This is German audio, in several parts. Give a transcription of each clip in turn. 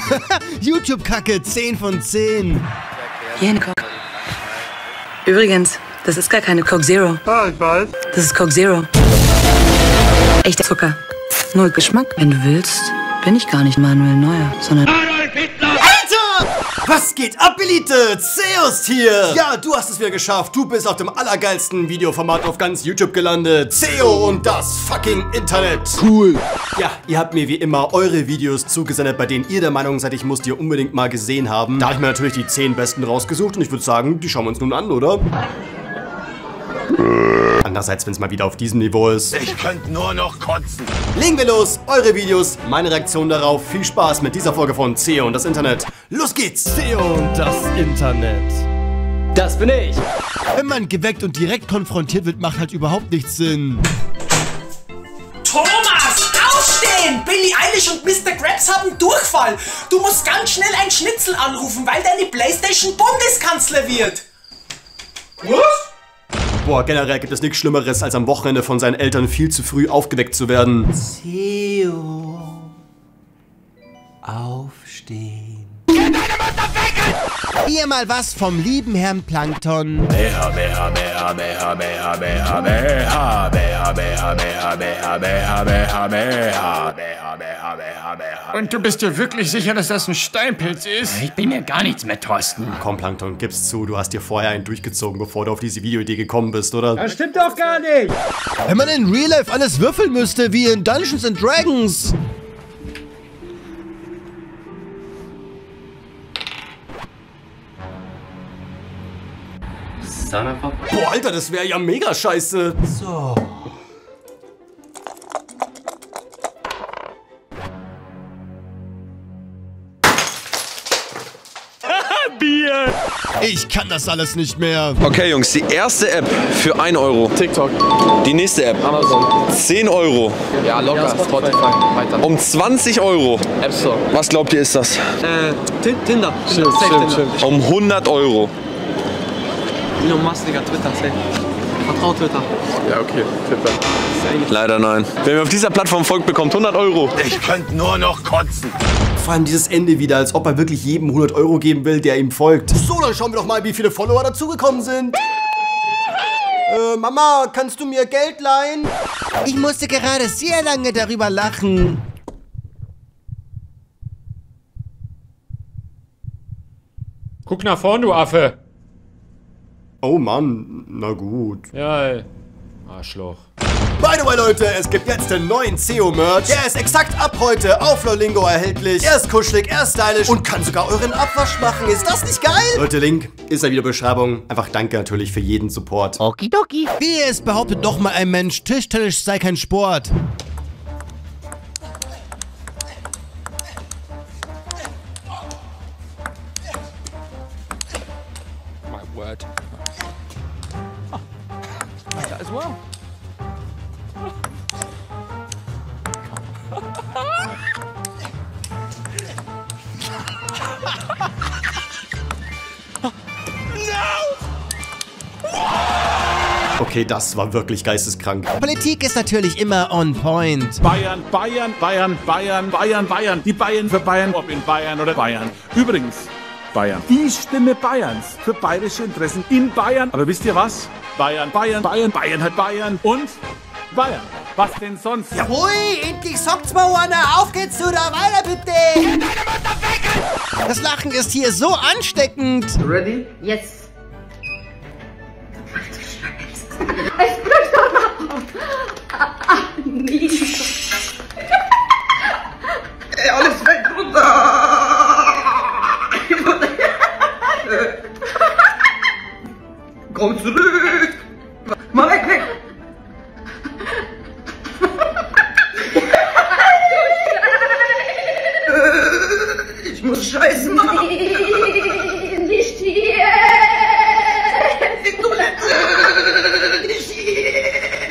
YouTube-Kacke, 10 von 10. Hier eine Coke. Übrigens, das ist gar keine Coke Zero. Ah, ich weiß. Das ist Coke Zero. Echter Zucker. Null Geschmack. Wenn du willst, bin ich gar nicht Manuel Neuer, sondern... Alter! Was geht ab, Elite? Zeus hier! Ja, du hast es wieder geschafft. Du bist auf dem allergeilsten Videoformat auf ganz YouTube gelandet. Zeo und das fucking Internet. Cool. Ja, ihr habt mir wie immer eure Videos zugesendet, bei denen ihr der Meinung seid, ich muss die unbedingt mal gesehen haben. Da habe ich mir natürlich die 10 besten rausgesucht und ich würde sagen, die schauen wir uns nun an, oder? Andererseits, wenn es mal wieder auf diesem Niveau ist. Ich könnte nur noch kotzen. Legen wir los, eure Videos, meine Reaktion darauf. Viel Spaß mit dieser Folge von Zeo und das Internet. Los geht's! Zeo und das Internet. Das bin ich. Wenn man geweckt und direkt konfrontiert wird, macht halt überhaupt nichts Sinn. Thomas, aufstehen! Billie Eilish und Mr. Krabs haben Durchfall. Du musst ganz schnell ein Schnitzel anrufen, weil deine Playstation Bundeskanzler wird. Was? Boah, generell gibt es nichts Schlimmeres, als am Wochenende von seinen Eltern viel zu früh aufgeweckt zu werden. Zeo. Aufstehen. Hier mal was vom lieben Herrn Plankton. Und du bist dir wirklich sicher, dass das ein Steinpilz ist? Ich bin mir gar nichts mehr, Thorsten. Komm, Plankton, gib's zu, du hast dir vorher einen durchgezogen, bevor du auf diese Videoidee gekommen bist, oder? Das stimmt doch gar nicht! Wenn man in Real Life alles würfeln müsste, wie in Dungeons and Dragons. Boah, Alter, das wäre ja mega scheiße. So. Bier! Ich kann das alles nicht mehr. Okay, Jungs, die erste App für 1 Euro. TikTok. Die nächste App. Amazon. 10 Euro. Ja, locker. Spotify. Weiter. Um 20 Euro. App Store. Was glaubt ihr, ist das? Tinder. Stimmt. Um 100 Euro. Elon Musk, Digga, Twitter, safe. Vertrau Twitter. Ja, okay, Twitter. Leider nein. Wer mir auf dieser Plattform folgt, bekommt 100 Euro. Ich könnte nur noch kotzen. Vor allem dieses Ende wieder, als ob er wirklich jedem 100 Euro geben will, der ihm folgt. So, dann schauen wir doch mal, wie viele Follower dazugekommen sind. Mama, kannst du mir Geld leihen? Ich musste gerade sehr lange darüber lachen. Guck nach vorn, du Affe! Oh Mann, na gut. Ja, ey. Arschloch. By the way, Leute, es gibt jetzt den neuen Zeo-Merch. Der ist exakt ab heute auf Lolingo erhältlich. Er ist kuschelig, er ist stylisch und kann sogar euren Abwasch machen. Ist das nicht geil? Leute, Link ist in der Videobeschreibung. Einfach danke natürlich für jeden Support. Okidoki. Wie es behauptet doch mal ein Mensch, Tischtennis sei kein Sport. My word. That as well. Okay, das war wirklich geisteskrank. Politik ist natürlich immer on point. Bayern, Bayern, Bayern, Bayern, Bayern, Bayern. Die Bayern für Bayern, ob in Bayern oder Bayern. Übrigens, Bayern. Die Stimme Bayerns für bayerische Interessen in Bayern. Aber wisst ihr was? Bayern, Bayern, Bayern, Bayern hat Bayern und Bayern. Was denn sonst? Jawohl, endlich sagt's mal einer. Auf geht's oder weiter bitte. Das Lachen ist hier so ansteckend. Ready? Yes. Es bricht doch noch. Nie. Ey, alles weg, Bruder. Komm zurück. Mal weg, weg. Ich muss Scheiße machen. Nicht hier. Die Toilette. Nicht hier.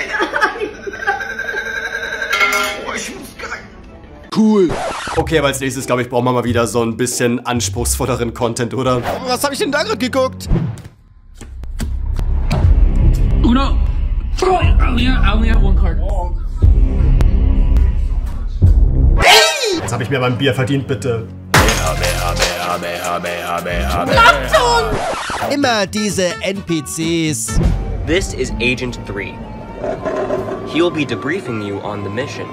Oh, ich muss geil. Cool. Okay, aber als nächstes, glaube ich, brauchen wir mal wieder so ein bisschen anspruchsvolleren Content, oder? Was habe ich denn da gerade geguckt? Uno. I only have one card. Jetzt habe ich mir beim Bier verdient, bitte. Immer diese NPCs. This is Agent 3. He'll be debriefing you on the mission.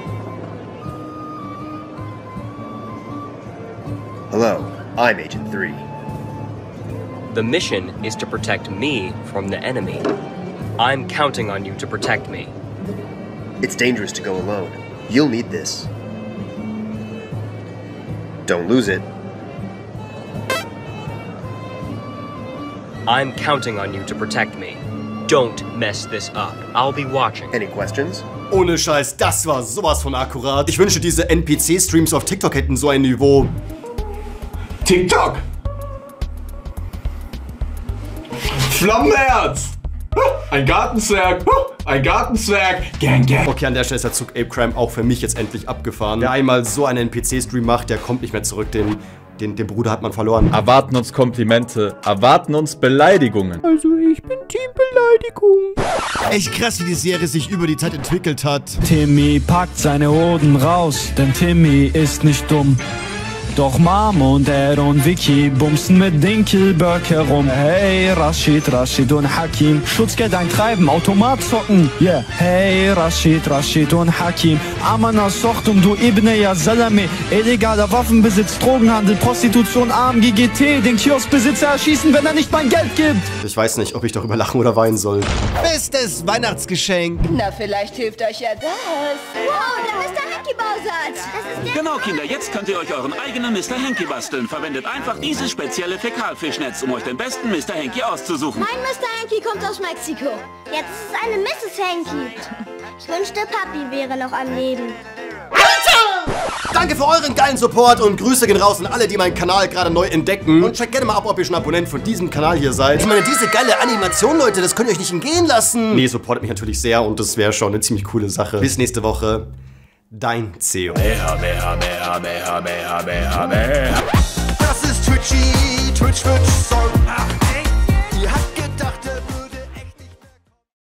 Hello, I'm Agent 3. The mission is to protect me from the enemy. I'm counting on you to protect me. It's dangerous to go alone. You'll need this. Don't lose it. I'm counting on you to protect me. Don't mess this up. I'll be watching. Any questions? Ohne Scheiß, das war sowas von akkurat. Ich wünschte, diese NPC-Streams auf TikTok hätten so ein Niveau. TikTok! Flammenherz! Ein Gartenzwerg! Ein Gartenzwerg! Gang, gang! Okay, an der Stelle ist der Zug Ape Crime auch für mich jetzt endlich abgefahren. Wer einmal so einen NPC-Stream macht, der kommt nicht mehr zurück. Den Bruder hat man verloren. Erwarten uns Komplimente, erwarten uns Beleidigungen. Also ich bin Team Beleidigung. Echt krass, wie die Serie sich über die Zeit entwickelt hat. Timmy packt seine Hoden raus, denn Timmy ist nicht dumm. Doch Mom und er und Vicky bumsen mit Dinkelberg herum. Hey, Rashid und Hakim, Schutzgeld eintreiben, Automat zocken. Yeah. Hey, Rashid und Hakim, Amana Sochtum, du Ibne ya Salame. Illegaler Waffenbesitz, Drogenhandel, Prostitution, AMGGT, den Kioskbesitzer erschießen, wenn er nicht mein Geld gibt. Ich weiß nicht, ob ich darüber lachen oder weinen soll. Bestes Weihnachtsgeschenk. Na, vielleicht hilft euch ja das. Wow, der Mr. Hanky-Bausatz. Das ist der... Genau, Kinder, jetzt könnt ihr euch euren eigenen Mr. Hanky basteln. Verwendet einfach dieses spezielle Fäkalfischnetz, um euch den besten Mr. Hanky auszusuchen. Mein Mr. Hanky kommt aus Mexiko. Jetzt ist es eine Mrs. Hanky. Ich wünschte, Papi wäre noch am Leben. Danke für euren geilen Support und Grüße gehen raus an alle, die meinen Kanal gerade neu entdecken. Und checkt gerne mal ab, ob ihr schon Abonnent von diesem Kanal hier seid. Ich meine, diese geile Animation, Leute, das könnt ihr euch nicht entgehen lassen. Nee, supportet mich natürlich sehr und das wäre schon eine ziemlich coole Sache. Bis nächste Woche. Dein CEO. Das ist Twitchy, Twitch, sorry.